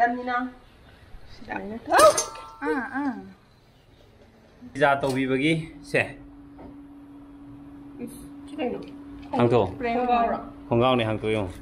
Amina. Pizza to be bagi se. Hang to. Không gạo này hàng tôi không.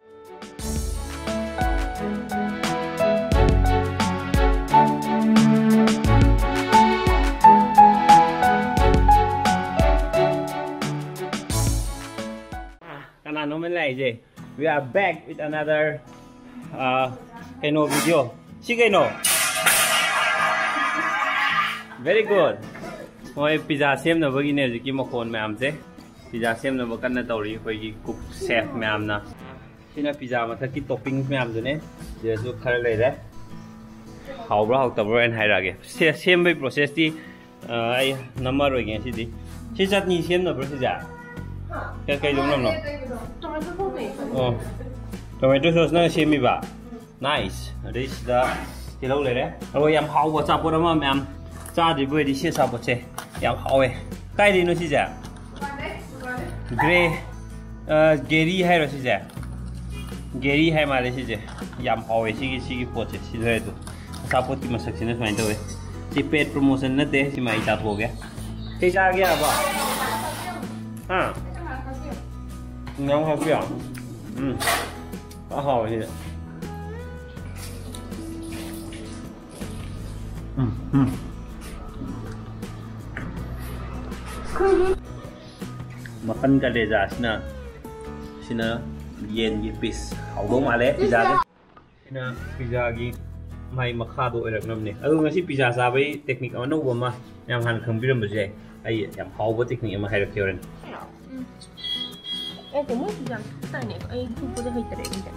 We are back with another Keno video. Si Keno. Very good. Moi pizza sem na bagi ne ki makhon ma am je. Pizza sem na bakan na tori khoi ki cook chef ma am na. Sina pizza ma thaki toppings ma am du ne. Je su khar le de. Hau bra hau tabro en hai ra ge. Sem bai process ti ai number oi ge si di. Si chutney sem na bro si ja. Cái đúng lắm rồi. Tomato sauce nó xem đi bà. Nice. Đây là cái lâu này đấy. Rồi em hậu vào chả bữa đó mà em cha thì vừa đi xe sao bữa xe. Em hậu ấy. Cái gì nó gì vậy? Gray, Gary hay là gì vậy? Gary hay mà là gì vậy? Em hậu ấy xí bữa xe xí rồi đó. Sao bữa thì mà sắc xin nó phải thôi. Chỉ paid promotion nó thế thì mày chặt bộ cái. Cái ra kia bà. À. Ngon không kìa. Có hồi gì. Makan ka deza sina yen gi piece hau do male pizza de sina pizza gi mai makha do erak nam ne adu ngasi pizza sa bai technique amano ba ma yam han kham biram ba je ai yam hau ba technique ma hai rak yoren cũng mới làm cái này ai không có hơi tệ như vậy.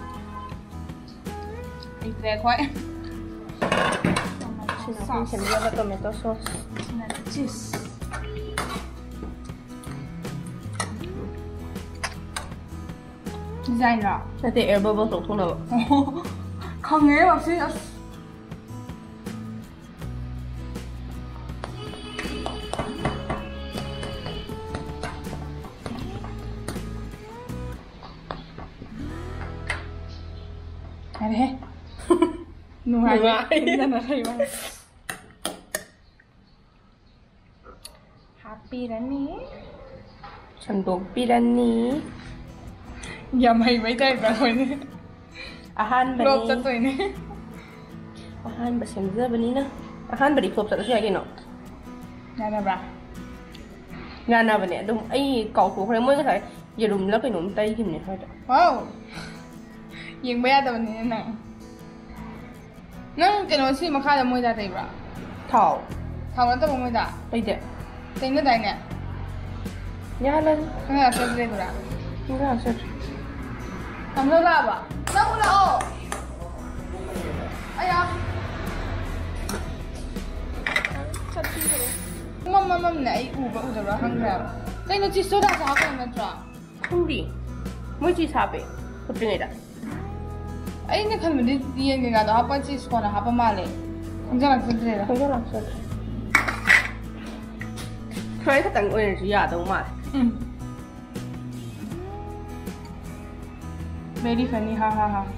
Anh tệ quá. Xin lỗi là tomato sauce. Cheese. Design rồi. Thế thì air bubble tổng thu nào? Không nghe bác sĩ. Này nuai dân ở đây mà happy rani Sandok pirani ya mày mấy tay vào rồi nè ahan bani lột cho tôi nè ahan basem giờ bani na ahan bari flop sa siya kino ngana ba ngana bani dum ai cậu phụ phải mới có thể giờ đùm lớp cái nụm tay kim này thôi wowยิงไม่ได้แต่วันนี้นะนั่งจะนอนซีมาฆ่าจะมวยได้ไหม thảo ทำแล้วต้องมวยได้ bây giờ แต่เนี่ยได้เนี่ย nhá lên ข้างหน้าเซ็ตเลยกูละ không có sao ทำแล้วล่ะบ่นั่งกูละโอ้ไอ้ยาชัดที่เลยมั่มเนี่ยไอ้อูแบบอูจะร้องหังแล้วแต่เนี่ยจีโซดาจะหาคนมาจ้า không đi mới chỉ sao vậy không biết này Ay, hindi kami diyan nga daw. Hapa cheese ko na, hapa mali. Ang dyan lang sila. không có làm sao thấy cái tầng ơi chỉ là đâu mà Very funny, ha ha ha.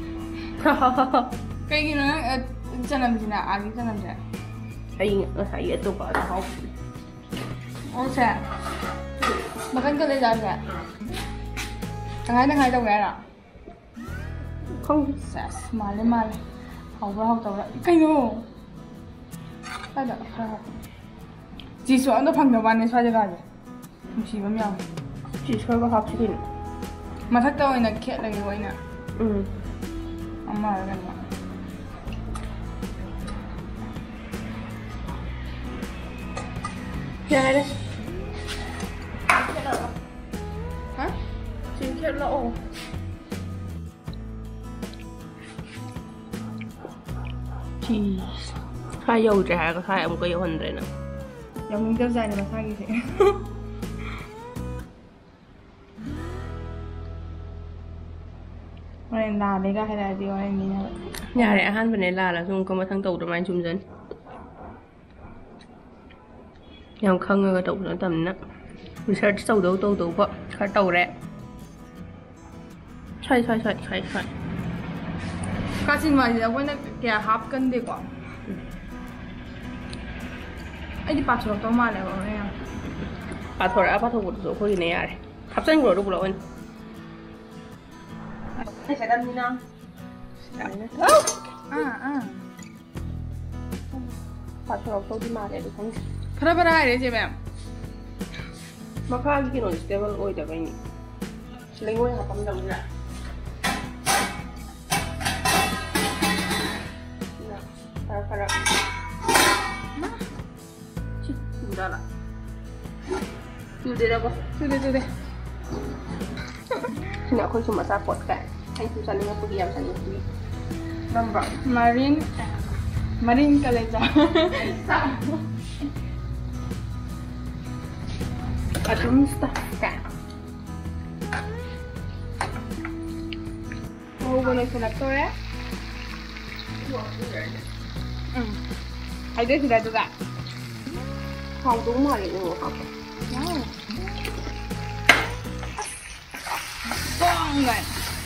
Kaya gano'n, dyan namin sila. Agi dyan namin sila. ay ito ba thảo Oo siya. Makan ka lang dyan siya. Ang hai đâu ghé à? không Sas, mali. Hậu tàu ra. Cái gì? Cái đó, chỉ số nó phăng đầu bàn này xoay cho gà gì? Không chỉ bấm nhau. chỉ chơi vào học chứ gì Mà thắc tôi là kia là cái nè. Amma là cái gì? Dạ đấy. Hả? Chính kiện lỗ. Cheese. Hai dầu trà có hai ông có dầu hình rồi nè. Dầu mình kéo dài này mà sao như thế? Orang dah lega hay là điều anh nhìn nào? Nhà này ăn bên này là dùng có một thằng tàu tụi anh chung dân. Nhau không ngờ tàu nó tầm đó. Mình sẽ sâu đấu tàu quá, khá tàu rẻ. Xoay. กาซินมาสิเราเนี่ยแกฮับกันดีกว่าไอ้ที่ปาดถั่วต้มมาเลยวะเนี่ยปาถั่วแล้วปาถั่วกุดสุกคนนี้อะไรทับเส้นกุดรูปเราเองไม่ใช่ด้านนี้นะปาถั่วต้มที่มาเลยดูคนพระอะไรเนี่ยเจ๊แม่มาข้าวกินหน่อยสเตเบิลโอ้ยแต่ก็นี่เลี้ยงไว้ค่ะปั๊มดำนี่แหละPara nah sudah lah sudah apa sudah ini aku cuma support kan yang susah dengan pergi yang sana pergi nampak marin kaleja aduh mustah kan oh boleh selektor ya hay đấy thì là được ạ không đúng mà thì ngủ học con này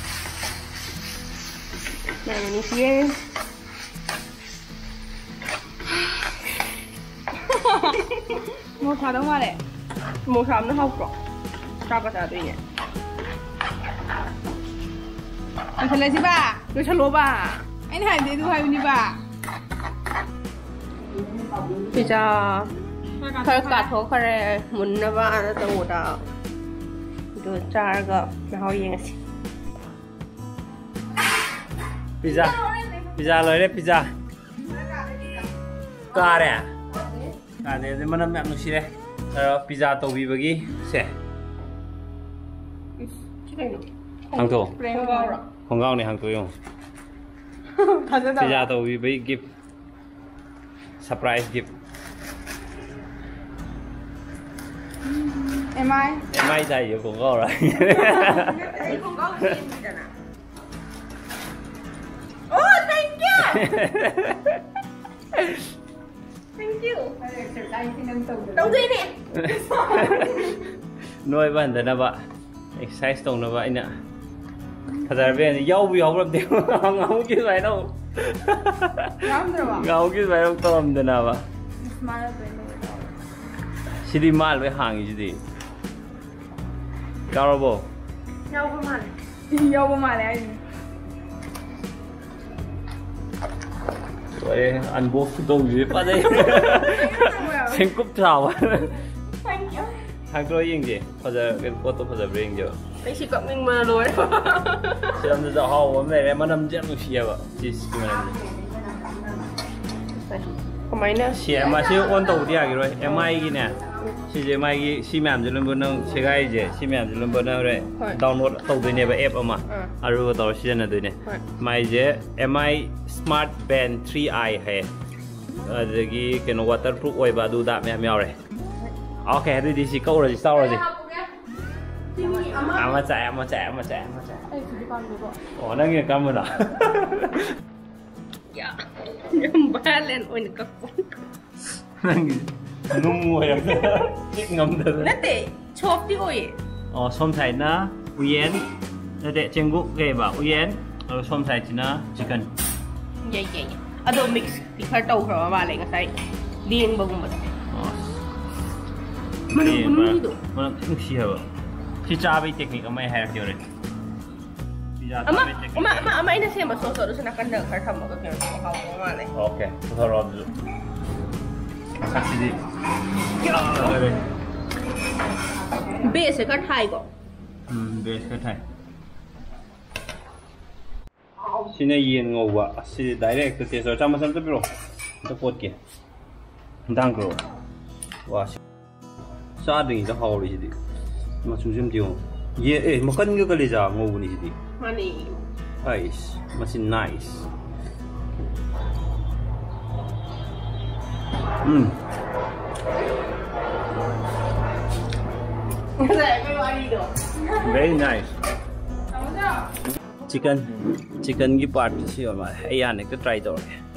này này kia mua thà đúng không đấy mua sắm nó không rõ sao có thể tùy nhỉ anh thấy gì bà tôi cho lúa bà anh hãy để tôi hay đi bà bây giờ phải cắt thôi phải muốn nó vào nó tàu đó rồi cha cái nó hơi gì pizza lời đấy pizza cà đấy cà đấy thì mình làm gì đấy pizza tàu vi bagi sẽ hàng thổ không gạo này hàng thổ không pizza tàu vi bagi gift surprise gift em ai xài giữa cũng có rồi không có gì nè oh thank you thank you đâu gì nè nuôi bạn thế nào vậy exercise tông nào vậy nè thật ra bây giờ dâu bị hỏng làm tiêu ngấu chứ vậy đâu ngấu chứ vậy đâu tôm thế nào vậy Sidi mal với hàng gì gì cao rồi Yo mà lại vậy ăn bố tôm gì vậy đây xem cúp trào hàng tôi yên gì bây giờ cái bố tôi bây giờ yên chưa anh chỉ cộng mình mà rồi xem giờ họ hôm nay em ăn năm trăm một xìa vậy chỉ cái này có mấy nữa xìa mà xìa ôn tàu đi à cái rồi em ai cái nè xìa mai cái xìa mềm cho nên bữa nào xìa cái gì xìa mềm cho nên bữa nào đấy download tàu đi nè về app mà rồi tàu xìa này đấy mai gì em ai smart band 3i hay cái nó waterproof oi ba du đạm mèo rồi ok đi đi xì câu rồi sau rồi gì mà chạy ủa nó nghe cam rồi đó dạ ba lên ôi nó nung ngồi à chết ngâm được nó để chộp đi ôi xôm thầy nó uyen nó để trên gốc ghê bảo uyen rồi xôm thầy thì nó chicken vậy đồ mix thì phải tàu rồi mà lại cái điên bông mà mana itu siapa? Si cabai teknik amai hair kira. Ama ini sih masuk terus nak kena kerja sama ke kira kau mana ni? Okay, kita roll dulu. Kasih di. Base kan Thai kok. Base kan Thai. Sini yen ngau si direct tu tiada macam tu bro. Kita pot ke. Dang bro. Wah. Sa đình nó hầu đi mà chú xem tiêu ye mà cân cái gì ra ngô này đi money nice mà xin nice very nice chicken cái part gì mà ai ăn này cứ try rồi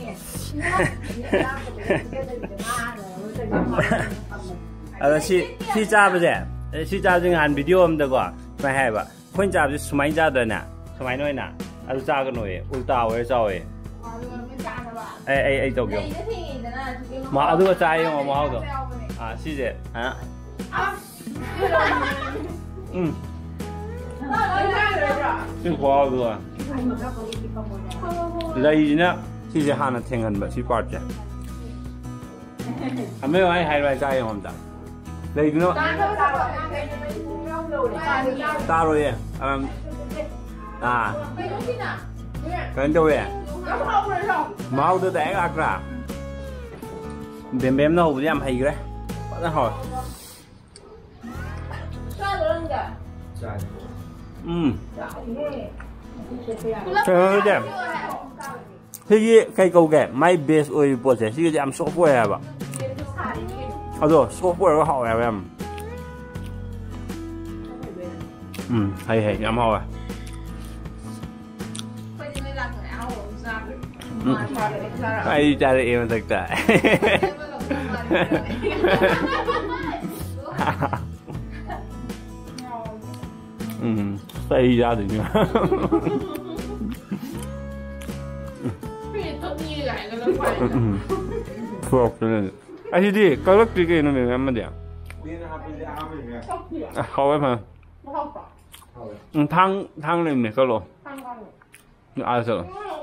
si cha bây giờ si cha chúng ăn video mà được quá phải hay vậy khuyên cha thì sumai cha đó nè sumai nói nè ಅದು ಚಾಗನೋಯೆ ಉಲ್ಟಾ ಅವೇ ಚಾವೆ ಐ ತೋಗ್ಯೋ ಮಾ ಅದು ಚಾಯೋ ಮಾವುದು 시제 좀 좋아하고 레이나 시제 하나 탱한 거 시빠지 안 매워 하이라이 짜요 엄다 레이나 따로 예 근데 왜 máu tôi để ra bém nó hụt em hay cái nó hỏi trời đẹp thế cái câu kể my best ơi bộ sẽ cái em software à rồi software có hỏi em hay em hỏi ai cari em thực tại xây ra thì phù ai đi có lúc đi cái nó mình ăn mà đẹp không em hả thang lên này có luôn ai sợ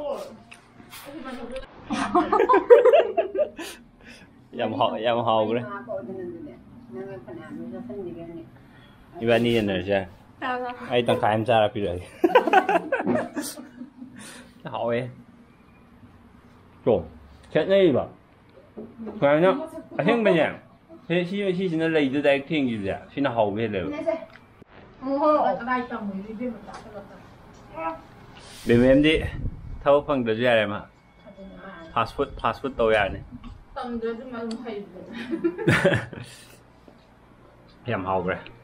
yam hậu đấy Ibani này chứ ai tăng khai em ra là bị rồi hậu ấy rồi chết này bảo phải nhá anh bây giờ thế khi nó lấy từ đây thiên gì vậy khi nó hậu về rồi bên em đi thâu phần được ra mà passport tôi à này em hậu rồi